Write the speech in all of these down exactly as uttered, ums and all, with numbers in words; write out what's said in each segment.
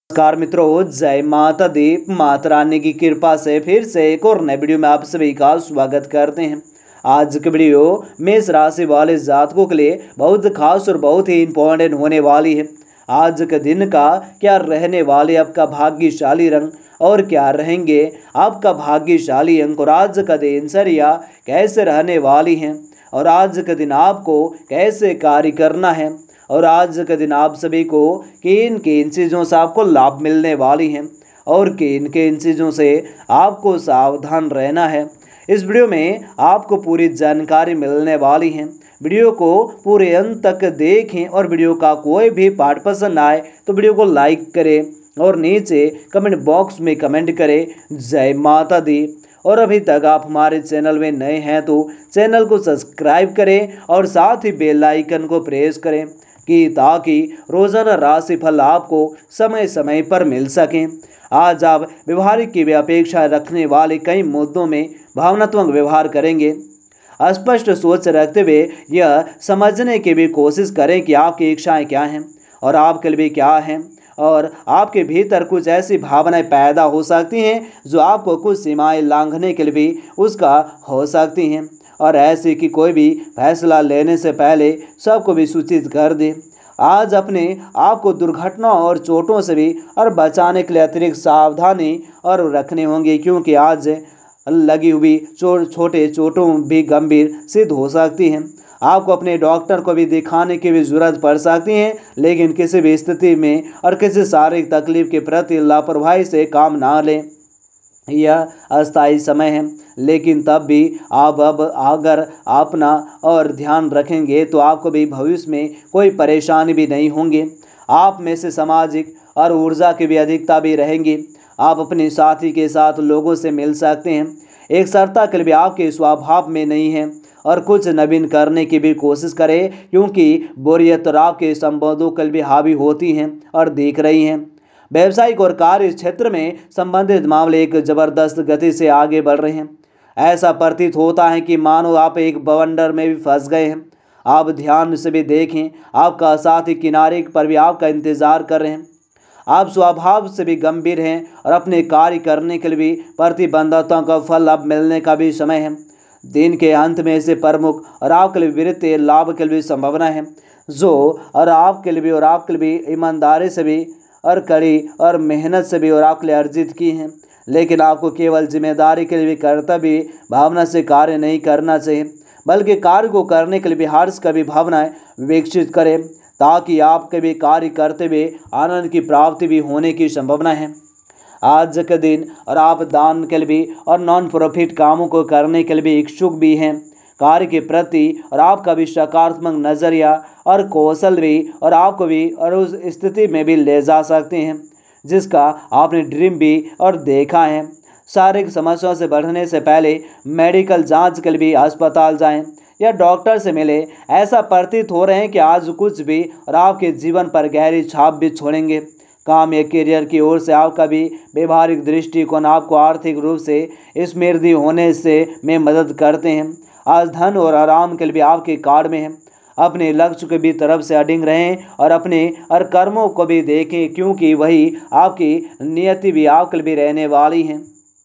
नमस्कार मित्रों, जय माता दी। माता रानी की कृपा से फिर से एक और नए वीडियो में आप सभी का स्वागत करते हैं। आज की वीडियो मेष राशि वाले जातकों के लिए बहुत खास और बहुत ही इंपॉर्टेंट होने वाली है। आज के दिन का क्या रहने वाले आपका भाग्यशाली रंग और क्या रहेंगे आपका भाग्यशाली अंक, और आज का दिनचर्या कैसे रहने वाली है, और आज के दिन आपको कैसे कार्य करना है, और आज के दिन आप सभी को किन किन चीज़ों से आपको लाभ मिलने वाली हैं और किन किन चीज़ों से आपको सावधान रहना है। इस वीडियो में आपको पूरी जानकारी मिलने वाली है। वीडियो को पूरे अंत तक देखें और वीडियो का कोई भी पार्ट पसंद आए तो वीडियो को लाइक करें और नीचे कमेंट बॉक्स में कमेंट करें जय माता दी। और अभी तक आप हमारे चैनल में नए हैं तो चैनल को सब्सक्राइब करें और साथ ही बेल आइकन को प्रेस करें कि ताकि रोजाना राशिफल आपको समय समय पर मिल सकें। आज आप व्यवहारिक की भी अपेक्षा रखने वाले कई मुद्दों में भावनात्मक व्यवहार करेंगे। स्पष्ट सोच रखते हुए यह समझने की भी कोशिश करें कि आपकी इच्छाएं क्या हैं और आपके लिए क्या हैं, और आपके भीतर कुछ ऐसी भावनाएं पैदा हो सकती हैं जो आपको कुछ सीमाएं लांघने के लिए भी उसका हो सकती हैं, और ऐसे कि कोई भी फैसला लेने से पहले सबको भी सूचित कर दे। आज अपने आप को दुर्घटना और चोटों से भी और बचाने के लिए अतिरिक्त सावधानी और रखने होंगे, क्योंकि आज लगी हुई चो छोटे चोटों भी गंभीर सिद्ध हो सकती हैं। आपको अपने डॉक्टर को भी दिखाने की भी ज़रूरत पड़ सकती है, लेकिन किसी भी स्थिति में और किसी शारीरिक तकलीफ के प्रति लापरवाही से काम ना लें। यह अस्थायी समय है, लेकिन तब भी आप अब अगर अपना और ध्यान रखेंगे तो आपको भी भविष्य में कोई परेशानी भी नहीं होंगी। आप में से सामाजिक और ऊर्जा की भी अधिकता भी रहेंगी। आप अपने साथी के साथ लोगों से मिल सकते हैं। एक सरलता के लिए आपके स्वभाव में नहीं है, और कुछ नवीन करने की भी कोशिश करें, क्योंकि बोरियत और आपके संबंधों के लिए हावी होती हैं और दिख रही हैं। व्यावसायिक और कार्य क्षेत्र में संबंधित मामले एक जबरदस्त गति से आगे बढ़ रहे हैं। ऐसा प्रतीत होता है कि मानो आप एक बवंडर में भी फंस गए हैं। आप ध्यान से भी देखें, आपका साथी किनारे पर भी आपका इंतजार कर रहे हैं। आप स्वभाव से भी गंभीर हैं और अपने कार्य करने के लिए भी प्रतिबद्धता का फल अब मिलने का भी समय है। दिन के अंत में से प्रमुख और आपके लिए वित्तीय लाभ के लिए संभावना है, जो और आपके लिए भी और आपके लिए भी ईमानदारी से भी और कड़ी और मेहनत से भी और आपके लिए अर्जित की हैं। लेकिन आपको केवल जिम्मेदारी के लिए भी कर्तव्य भावना से कार्य नहीं करना चाहिए, बल्कि कार्य को करने के लिए भी हर्ष का भी भावनाएं विकसित करें, ताकि आपके भी कार्य करते हुए आनंद की प्राप्ति भी होने की संभावना है। आज के दिन और आप दान के लिए भी और नॉन प्रॉफिट कामों को करने के लिए भी इच्छुक भी हैं। कार्य के प्रति और आपका भी सकारात्मक नज़रिया और कौशल भी और आपको भी और उस स्थिति में भी ले जा सकते हैं जिसका आपने ड्रीम भी और देखा है। शारीरिक समस्याओं से बढ़ने से पहले मेडिकल जांच के लिए भी अस्पताल जाएं या डॉक्टर से मिले। ऐसा प्रतीत हो रहे हैं कि आज कुछ भी और आपके जीवन पर गहरी छाप भी छोड़ेंगे। काम या करियर की ओर से आपका भी व्यवहारिक दृष्टिकोण आपको आर्थिक रूप से समृद्धि होने से में मदद करते हैं। आज धन और आराम के लिए भी आपके कार्ड में है। अपने लक्ष्य के भी तरफ से अडिग रहें और अपने और कर्मों को भी देखें, क्योंकि वही आपकी नियति भी आपके लिए भी रहने वाली हैं।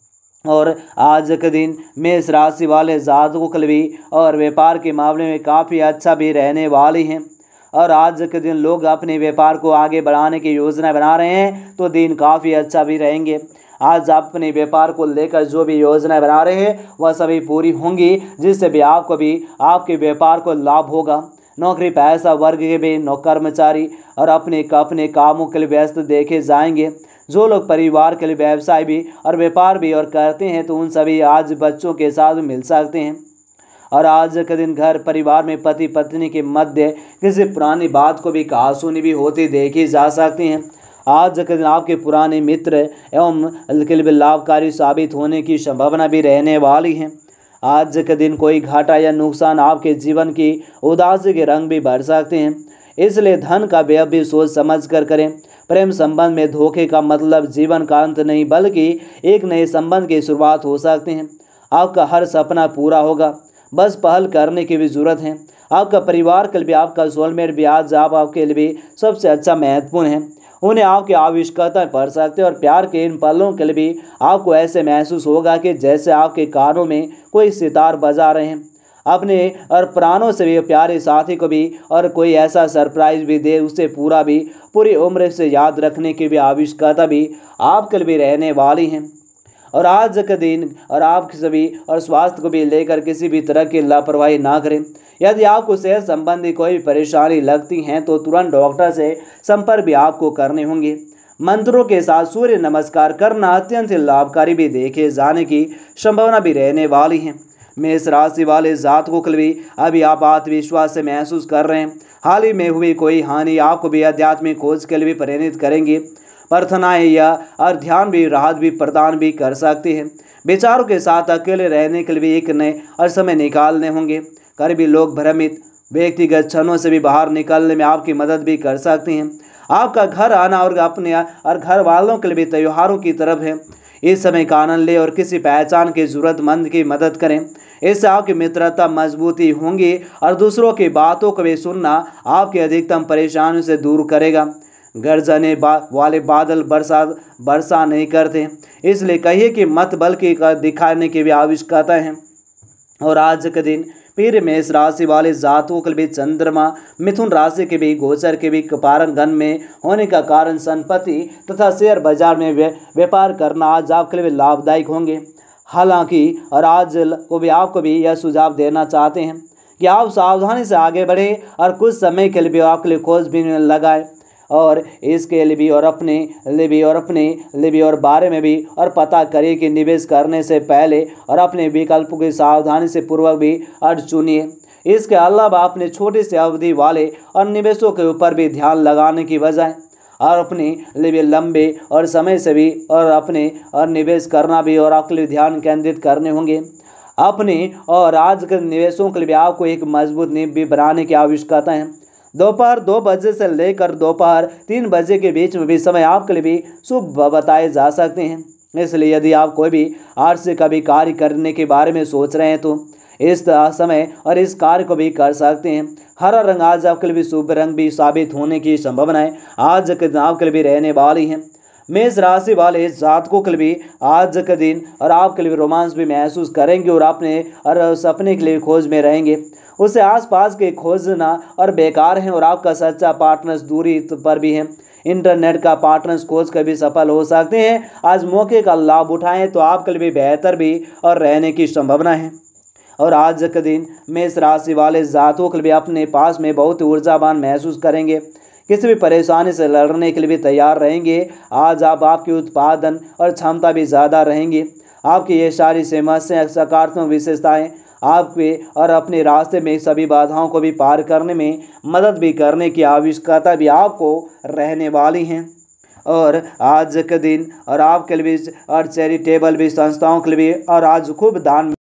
और आज के दिन मेष राशि वाले जातकों के लिए भी और व्यापार के मामले में काफ़ी अच्छा भी रहने वाली हैं। और आज के दिन लोग अपने व्यापार को आगे बढ़ाने की योजना बना रहे हैं तो दिन काफ़ी अच्छा भी रहेंगे। आज आप अपने व्यापार को लेकर जो भी योजना बना रहे हैं वह सभी पूरी होंगी, जिससे भी आपको भी आपके व्यापार को लाभ होगा। नौकरी पैसा वर्ग के भी नौ कर्मचारी और अपने अपने कामों के लिए व्यस्त देखे जाएंगे। जो लोग परिवार के लिए व्यवसाय भी और व्यापार भी और करते हैं तो उन सभी आज बच्चों के साथ मिल सकते हैं। और आज के दिन घर परिवार में पति पत्नी के मध्य किसी पुरानी बात को भी कहा सुनी भी होती देखी जा सकती हैं। आज के दिन आपके पुराने मित्र एवं के लिए लाभकारी साबित होने की संभावना भी रहने वाली है। आज के दिन कोई घाटा या नुकसान आपके जीवन की उदासी के रंग भी भर सकते हैं, इसलिए धन का व्यय भी सोच समझ कर करें। प्रेम संबंध में धोखे का मतलब जीवन का अंत नहीं, बल्कि एक नए संबंध की शुरुआत हो सकते हैं। आपका हर सपना पूरा होगा, बस पहल करने की भी जरूरत है। आपका परिवार के लिए भी आपका सोलमेट भी आज आप आपके लिए भी सबसे अच्छा महत्वपूर्ण है। उन्हें आपकी आवश्यकता पड़ सकती है और प्यार के इन पलों के लिए भी आपको ऐसे महसूस होगा कि जैसे आपके कानों में कोई सितार बजा रहे हैं। अपने और प्राणों से भी प्यारे साथी को भी और कोई ऐसा सरप्राइज भी दे, उसे पूरा भी पूरी उम्र से याद रखने की भी आवश्यकता भी आपके लिए भी रहने वाली है। और आज के दिन और आप सभी और स्वास्थ्य को भी लेकर किसी भी तरह की लापरवाही ना करें। यदि आपको सेहत संबंधी कोई भी परेशानी लगती है तो तुरंत डॉक्टर से संपर्क भी आपको करने होंगे। मंत्रों के साथ सूर्य नमस्कार करना अत्यंत लाभकारी भी देखे जाने की संभावना भी रहने वाली है। मेष राशि वाले जातकों के लिए अभी आप आत्मविश्वास से महसूस कर रहे हैं। हाल ही में हुई कोई हानि आपको भी आध्यात्मिक खोज के लिए भी प्रेरित करेंगी। प्रार्थनाएं या और ध्यान भी राहत भी प्रदान भी कर सकती है। विचारों के साथ अकेले रहने के लिए भी एक नए और समय निकालने होंगे। करीबी लोग भ्रमित व्यक्तिगत क्षणों से भी बाहर निकलने में आपकी मदद भी कर सकती हैं। आपका घर आना और अपने और घर वालों के लिए भी त्योहारों की तरफ है। इस समय का आनंद ले और किसी पहचान के जरूरतमंद की मदद करें। इससे आपकी मित्रता मजबूती होंगी और दूसरों की बातों को भी सुनना आपकी अधिकतम परेशानियों से दूर करेगा। गरजने बा, वाले बादल बरसात वर्षा नहीं करते, इसलिए कहिए कि मत बल्कि दिखाने की भी आवश्यकता है। और आज के दिन फिर मेष राशि वाले जातकों के भी चंद्रमा मिथुन राशि के भी गोचर के भी पारंगन में होने का कारण संपत्ति तथा शेयर बाजार में व्यापार करना आज आपके लिए लाभदायक होंगे। हालांकि और आज को भी आपको भी यह सुझाव देना चाहते हैं कि आप सावधानी से आगे बढ़े और कुछ समय के लिए भी आपके लिए खोजबीन लगाएं और इसके लिए भी और अपने लिए भी और अपने लिए भी और बारे में भी और पता करिए कि निवेश करने से पहले और अपने विकल्पों की सावधानी से पूर्वक भी अर्थ चुनिए। इसके अलावा अपने छोटे से अवधि वाले और निवेशों के ऊपर भी ध्यान लगाने की बजाय और अपने लिए भी लंबे और समय से भी और अपने और निवेश करना भी और आपके लिए ध्यान केंद्रित करने होंगे। अपने और आज के निवेशों के लिए भी आपको एक मजबूत नींव भी बनाने की आवश्यकता है। दोपहर दो बजे से लेकर दोपहर तीन बजे के बीच में भी समय आपके लिए भी शुभ बताए जा सकते हैं। इसलिए यदि आप कोई भी आज से कभी कार्य करने के बारे में सोच रहे हैं तो इस समय और इस कार्य को भी कर सकते हैं। हरा रंग आज आपके लिए भी शुभ रंग भी साबित होने की संभावनाएं आज के दिन आपके लिए भी रहने वाली हैं। मेष राशि वाले जातकों के लिए भी आज के दिन और आपके लिए रोमांस भी महसूस करेंगे और अपने और सपने के लिए खोज में रहेंगे। उसे आसपास के खोजना और बेकार हैं और आपका सच्चा पार्टनर्स दूरी पर भी है। इंटरनेट का पार्टनर्स खोज कर भी सफल हो सकते हैं। आज मौके का लाभ उठाएं तो आपके लिए भी बेहतर भी और रहने की संभावना है। और आज के दिन मेष राशि वाले जातकों के लिए अपने पास में बहुत ऊर्जावान महसूस करेंगे। किसी भी परेशानी से लड़ने के लिए भी तैयार रहेंगे। आज आप आपकी उत्पादन और क्षमता भी ज़्यादा रहेंगी। आपकी ये सारी समस्याएं सकारात्मक विशेषताएं आपके और अपने रास्ते में सभी बाधाओं को भी पार करने में मदद भी करने की आवश्यकता भी आपको रहने वाली हैं। और आज के दिन और आपके लिए भी और चैरिटेबल भी संस्थाओं के लिए भी और आज खूब दान